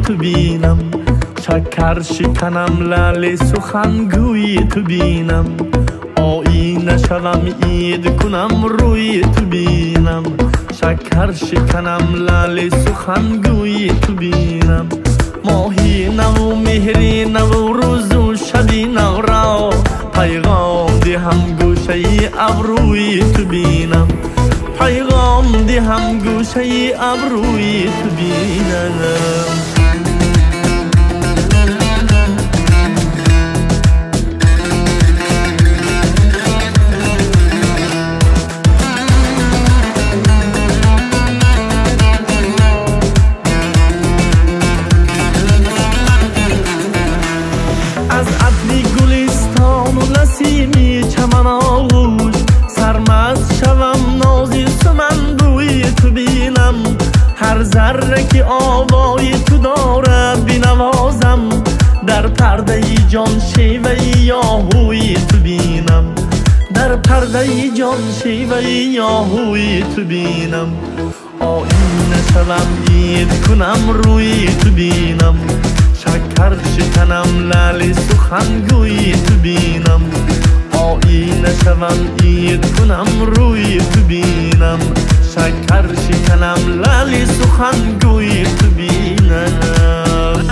تو بینم، شکر شکنم لعل سخنگوی تو بینم، آینه شوم عید کنم روی تو بینم، شکر شکنم لعل سخنگوی تو بینم، ماهی نو مهری نو روز و شبی نو را پیغام دهم گوشه ابروی تو بینم، پیغام دهم گوشه ابروی تو بینم. از عطری گلستان و نسیمی چمن آغوش سرمست شوم نازی سمن بوی تو بینم، هر ذره که آوای تو داره بینوازم، در پرده جان شیوه یاهوی تو بینم، در پرده جان شیوه یاهوی تو بینم، آینه شوم عید کنم روی تو بینم، شکر شکنم لعل سخنگوی تو بینم، آینه شوم عید کنم روی تو بینم، شکر شکنم لعل سخنگوی تو بینم.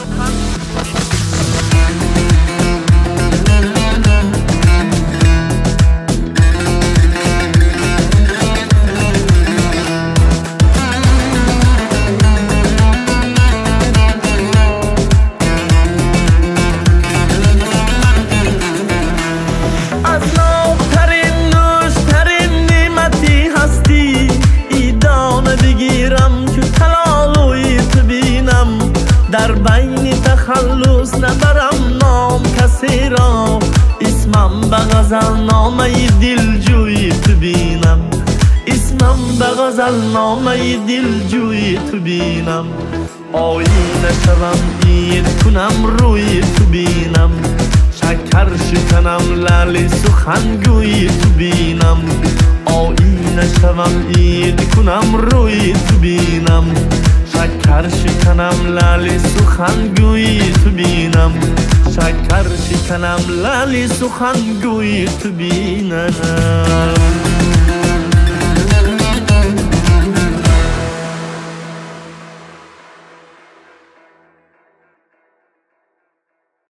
در بین تخلص نبرم نام کسی را، اسمم به غزل نامه دلجوی تو بینم، اسمم به غزل نامه دلجوی تو بینم، آینه شوم عید کنم روی تو بینم، شکر شکنم لعل سخنگوی تو بینم، آینه شوم عید کنم روی تو بینم، شکر شکنم لعل سخنگوی تو بینم، شکر شکنم لعل سخنگوی تو بینم.